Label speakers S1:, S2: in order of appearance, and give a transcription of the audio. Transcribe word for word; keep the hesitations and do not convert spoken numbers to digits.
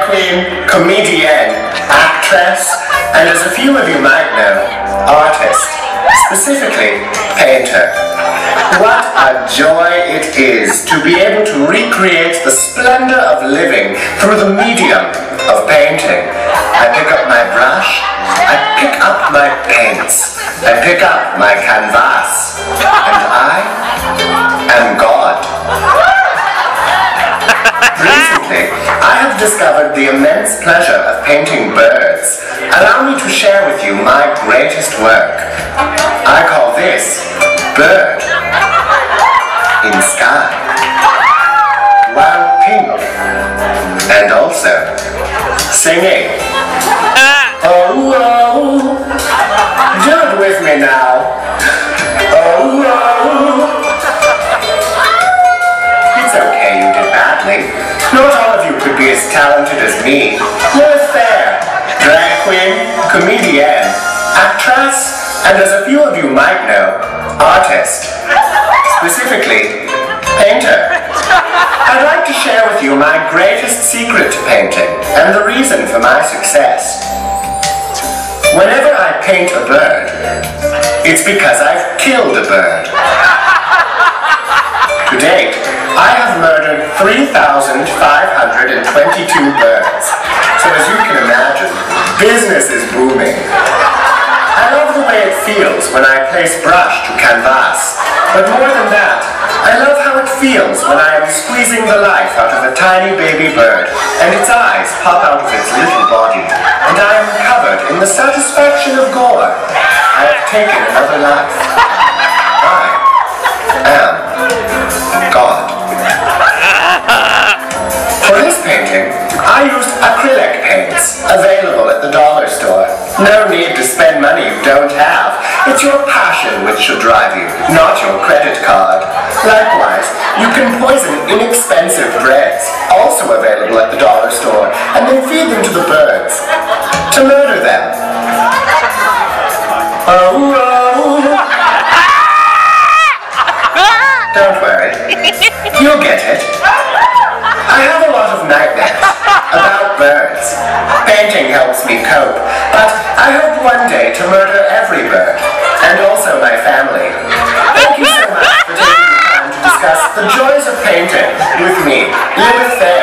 S1: queen, comedienne, actress, and as a few of you might know, artist, specifically painter. What a joy it is to be able to recreate the splendor of living through the medium of painting. I pick up my brush, I pick up my paints, I pick up my canvas, and I am God. Recently, I have discovered the immense pleasure of painting birds. Allow me to share with you my greatest work. I call this Bird in Sky. While pink, and also singing. Oh, oh, do it with me now. Oh, oh. It's okay you did badly. Not all of you could be as talented as me. Lilith, drag queen, comedienne, actress, and as a few of you might know, artist. Specifically, painter. I'd like to share with you my greatest secret to painting and the reason for my success. Whenever I paint a bird, it's because I've killed a bird. To date, I have murdered three thousand five hundred twenty-two birds. So as you can imagine, business is booming. I love the way it feels when I place brush to canvas. But more than that, I love how it feels when I am squeezing the life out of a tiny baby bird and its eyes pop out of its little body, and I am covered in the satisfaction of gore. I have taken another life. I am God. For this painting, I used acrylic paints, available at the dollar store. No need to spend money you don't have. It's your passion which should drive you, not your credit card. Likewise, you can poison inexpensive breads, also available at the dollar store, and then feed them to the birds, to murder them. Oh, oh. Don't worry, you'll get it. I have a lot of nightmares about birds. Painting helps me cope, but I hope one day to murder every bird, and also my family. Thank you so much for taking the time to discuss the joys of painting with me, Lilith.